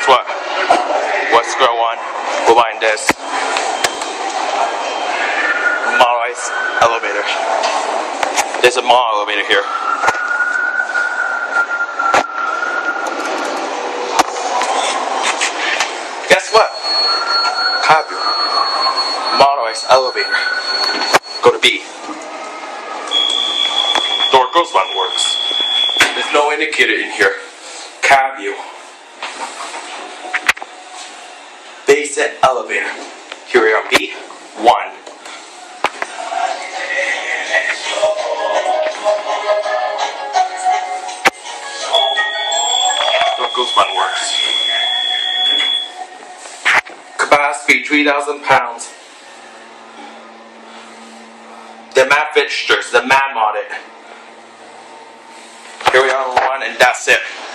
what? What's square one? We're buying this. Motorized elevator. There's a mall elevator here. Guess what? Copy. Motorized elevator. Go to B. Door goes one works. There's no indicator in here. Cab view. Basic elevator. Here we are on B1. Door goes one works. Capacity 3,000 pounds. The map fixtures, the map on it. Here we are on one, and that's it.